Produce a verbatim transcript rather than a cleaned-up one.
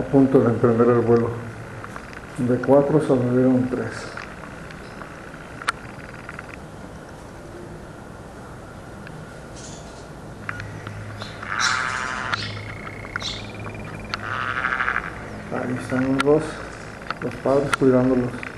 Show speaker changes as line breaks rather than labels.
punto de emprender el vuelo. De cuatro sobrevivieron tres. Ahí están los dos, los padres cuidándolos.